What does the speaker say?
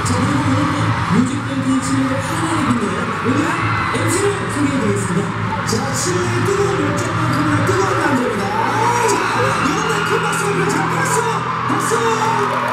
자, 그리고 오늘 뮤직뱅크의 진행을 하나의 분들 오늘 MC를 소개해드리겠습니다. 자, 칠레의 뜨거운 열정만큼이나 뜨거운 남자입니다. 자, 여러분의 큰 박수 보내주세요. 박수! 박수!